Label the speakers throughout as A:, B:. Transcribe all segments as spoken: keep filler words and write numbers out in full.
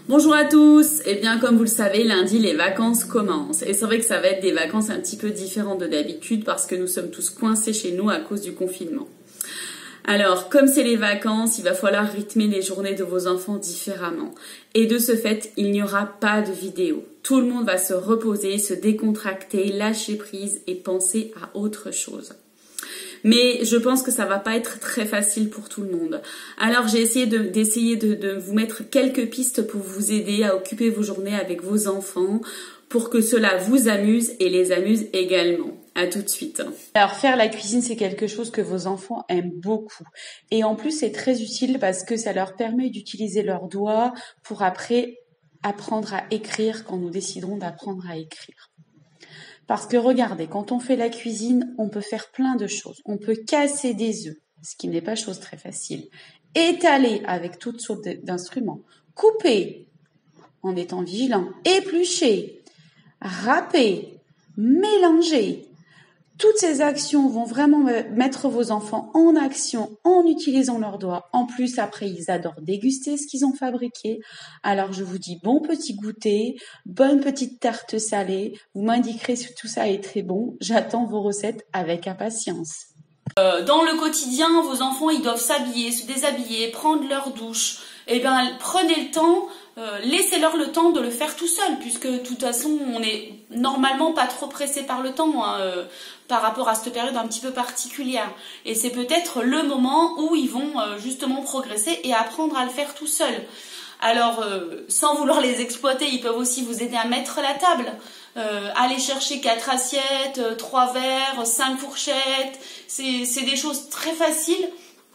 A: Bonjour à tous. Eh bien, comme vous le savez, lundi, les vacances commencent. Et c'est vrai que ça va être des vacances un petit peu différentes de d'habitude parce que nous sommes tous coincés chez nous à cause du confinement. Alors, comme c'est les vacances, il va falloir rythmer les journées de vos enfants différemment. Et de ce fait, il n'y aura pas de vidéo. Tout le monde va se reposer, se décontracter, lâcher prise et penser à autre chose. Mais je pense que ça va pas être très facile pour tout le monde. Alors j'ai essayé de, d'essayer de, de vous mettre quelques pistes pour vous aider à occuper vos journées avec vos enfants, pour que cela vous amuse et les amuse également. À tout de suite.
B: Alors faire la cuisine, c'est quelque chose que vos enfants aiment beaucoup. Et en plus, c'est très utile parce que ça leur permet d'utiliser leurs doigts pour après apprendre à écrire quand nous déciderons d'apprendre à écrire. Parce que regardez, quand on fait la cuisine, on peut faire plein de choses. On peut casser des œufs, ce qui n'est pas chose très facile. Étaler avec toutes sortes d'instruments. Couper en étant vigilant. Éplucher. Râper. Mélanger. Toutes ces actions vont vraiment mettre vos enfants en action en utilisant leurs doigts. En plus, après, ils adorent déguster ce qu'ils ont fabriqué. Alors, je vous dis bon petit goûter, bonne petite tarte salée. Vous m'indiquerez si tout ça est très bon. J'attends vos recettes avec impatience.
C: Euh, dans le quotidien, vos enfants, ils doivent s'habiller, se déshabiller, prendre leur douche. Eh bien, prenez le temps, euh, laissez-leur le temps de le faire tout seul, puisque de toute façon, on est normalement pas trop pressé par le temps, hein, euh, par rapport à cette période un petit peu particulière. Et c'est peut-être le moment où ils vont euh, justement progresser et apprendre à le faire tout seul. Alors, euh, sans vouloir les exploiter, ils peuvent aussi vous aider à mettre la table. Euh, aller chercher quatre assiettes, euh, trois verres, cinq fourchettes. C'est, c'est des choses très faciles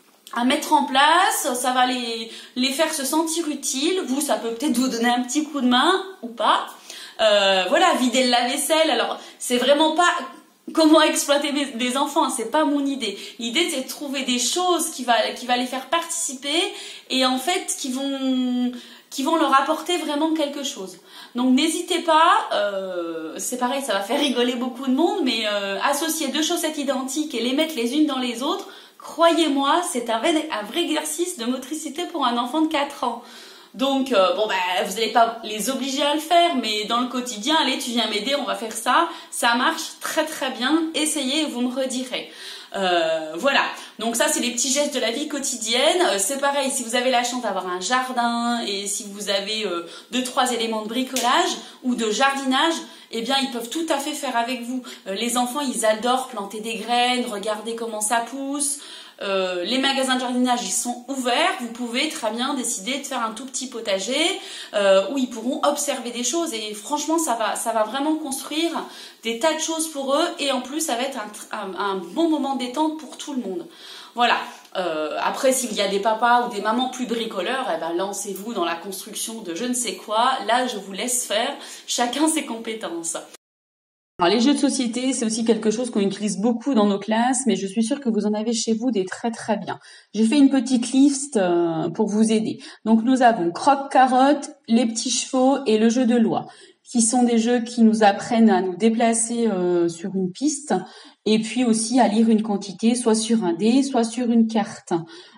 C: à mettre en place. Ça va les, les faire se sentir utiles. Vous, ça peut peut-être vous donner un petit coup de main ou pas. Euh, voilà, vider le lave-vaisselle. Alors, c'est vraiment pas comment exploiter des enfants, c'est pas mon idée. L'idée, c'est de trouver des choses qui va, qui va les faire participer et en fait, qui vont, qui vont leur apporter vraiment quelque chose. Donc, n'hésitez pas, euh, c'est pareil, ça va faire rigoler beaucoup de monde, mais euh, associer deux chaussettes identiques et les mettre les unes dans les autres, croyez-moi, c'est un vrai, un vrai exercice de motricité pour un enfant de quatre ans. Donc, euh, bon, ben, vous n'allez pas les obliger à le faire, mais dans le quotidien, allez, tu viens m'aider, on va faire ça. Ça marche très très bien. Essayez et vous me redirez. Euh, voilà. Donc ça, c'est les petits gestes de la vie quotidienne. Euh, c'est pareil, si vous avez la chance d'avoir un jardin et si vous avez euh, deux, trois éléments de bricolage ou de jardinage, eh bien, ils peuvent tout à fait faire avec vous. Euh, les enfants, ils adorent planter des graines, regarder comment ça pousse. Euh, les magasins de jardinage, ils sont ouverts. Vous pouvez très bien décider de faire un tout petit potager euh, où ils pourront observer des choses. Et franchement, ça va, ça va vraiment construire des tas de choses pour eux. Et en plus, ça va être un, un, un bon moment de détente pour tout le monde. Voilà. Euh, après, s'il y a des papas ou des mamans plus bricoleurs, eh ben, lancez-vous dans la construction de je ne sais quoi. Là, je vous laisse faire. Chacun ses compétences.
B: Alors, les jeux de société, c'est aussi quelque chose qu'on utilise beaucoup dans nos classes, mais je suis sûre que vous en avez chez vous des très très bien. J'ai fait une petite liste euh, pour vous aider. Donc nous avons croque-carotte, les petits chevaux et le jeu de loi, qui sont des jeux qui nous apprennent à nous déplacer euh, sur une piste et puis aussi à lire une quantité, soit sur un dé, soit sur une carte.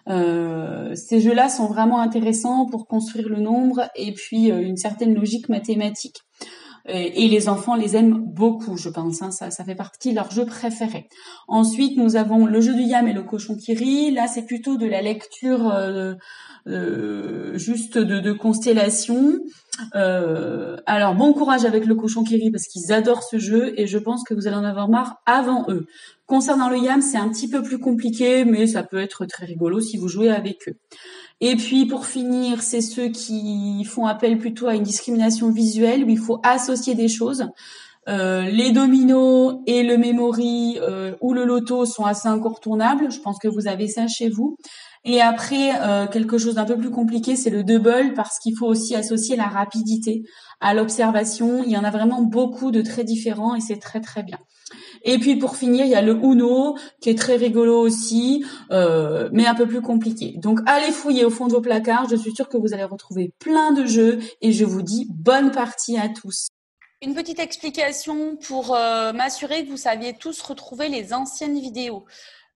B: Euh, ces jeux-là sont vraiment intéressants pour construire le nombre et puis euh, une certaine logique mathématique. Et les enfants les aiment beaucoup, je pense. Hein, ça, ça fait partie de leurs jeux préférés. Ensuite, nous avons le jeu du yam et le cochon qui rit. Là, c'est plutôt de la lecture euh, euh, juste de, de constellations. Euh, alors, bon courage avec le cochon qui rit parce qu'ils adorent ce jeu et je pense que vous allez en avoir marre avant eux. Concernant le yam, c'est un petit peu plus compliqué, mais ça peut être très rigolo si vous jouez avec eux. Et puis pour finir, c'est ceux qui font appel plutôt à une discrimination visuelle où il faut associer des choses. Euh, les dominos et le memory euh, ou le loto sont assez incontournables. Je pense que vous avez ça chez vous. Et après, euh, quelque chose d'un peu plus compliqué, c'est le double parce qu'il faut aussi associer la rapidité à l'observation. Il y en a vraiment beaucoup de très différents et c'est très très bien. Et puis pour finir, il y a le Uno qui est très rigolo aussi, euh, mais un peu plus compliqué. Donc allez fouiller au fond de vos placards, je suis sûre que vous allez retrouver plein de jeux et je vous dis bonne partie à tous.
D: Une petite explication pour euh, m'assurer que vous saviez tous retrouver les anciennes vidéos.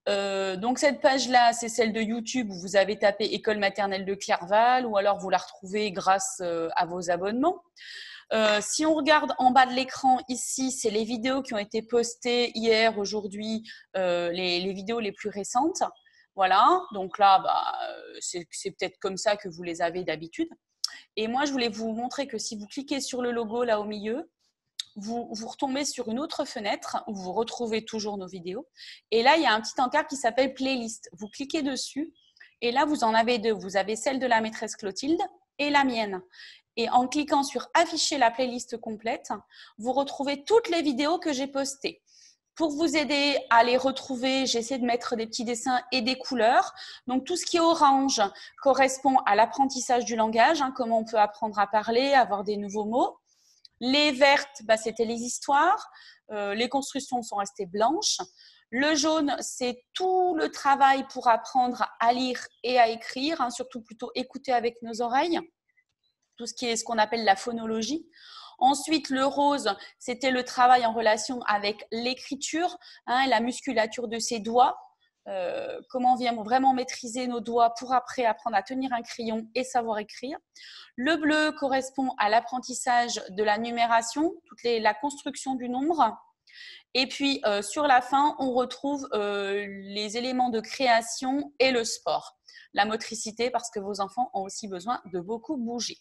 B: Euh, donc cette page-là, c'est celle de YouTube où vous avez tapé École maternelle de Clerval, ou alors vous la retrouvez grâce euh, à vos abonnements. Euh, si on regarde en bas de l'écran ici, c'est les vidéos qui ont été postées hier, aujourd'hui, euh, les, les vidéos les plus récentes. Voilà, donc là, bah, c'est, c'est peut-être comme ça que vous les avez d'habitude. Et moi, je voulais vous montrer que si vous cliquez sur le logo là au milieu, vous, vous retombez sur une autre fenêtre où vous retrouvez toujours nos vidéos. Et là, il y a un petit encart qui s'appelle Playlist. Vous cliquez dessus et là, vous en avez deux. Vous avez celle de la maîtresse Clotilde et la mienne. Et en cliquant sur afficher la playlist complète, vous retrouvez toutes les vidéos que j'ai postées. Pour vous aider à les retrouver, j'essaie de mettre des petits dessins et des couleurs. Donc, tout ce qui est orange correspond à l'apprentissage du langage, hein, comment on peut apprendre à parler, avoir des nouveaux mots. Les vertes, bah, c'était les histoires. Euh, les constructions sont restées blanches. Le jaune, c'est tout le travail pour apprendre à lire et à écrire, hein, surtout plutôt écouter avec nos oreilles. Tout ce qui est ce qu'on appelle la phonologie. Ensuite, le rose, c'était le travail en relation avec l'écriture, hein, la musculature de ses doigts, euh, comment on vient vraiment maîtriser nos doigts pour après apprendre à tenir un crayon et savoir écrire. Le bleu correspond à l'apprentissage de la numération, toute les, la construction du nombre. Et puis, euh, sur la fin, on retrouve euh, les éléments de création et le sport. La motricité, parce que vos enfants ont aussi besoin de beaucoup bouger.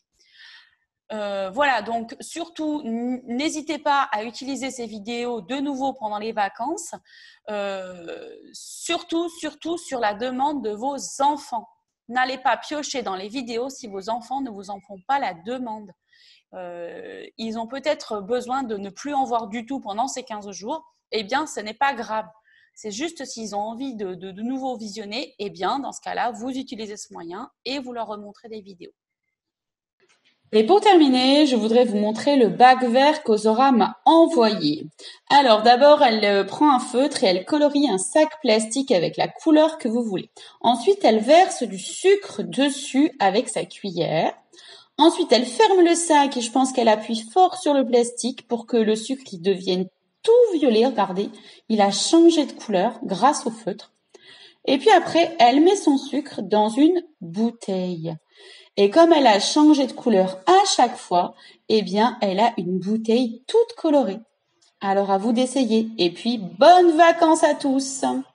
B: Euh, voilà, donc surtout, n'hésitez pas à utiliser ces vidéos de nouveau pendant les vacances, euh, surtout, surtout sur la demande de vos enfants. N'allez pas piocher dans les vidéos si vos enfants ne vous en font pas la demande. Euh, ils ont peut-être besoin de ne plus en voir du tout pendant ces quinze jours. Eh bien, ce n'est pas grave. C'est juste s'ils ont envie de, de, de nouveau visionner, eh bien, dans ce cas-là, vous utilisez ce moyen et vous leur remontrez des vidéos.
A: Et pour terminer, je voudrais vous montrer le bac vert qu'Ozora m'a envoyé. Alors d'abord, elle prend un feutre et elle colorie un sac plastique avec la couleur que vous voulez. Ensuite, elle verse du sucre dessus avec sa cuillère. Ensuite, elle ferme le sac et je pense qu'elle appuie fort sur le plastique pour que le sucre il devienne tout violet. Regardez, il a changé de couleur grâce au feutre. Et puis après, elle met son sucre dans une bouteille. Et comme elle a changé de couleur à chaque fois, eh bien, elle a une bouteille toute colorée. Alors, à vous d'essayer. Et puis, bonnes vacances à tous!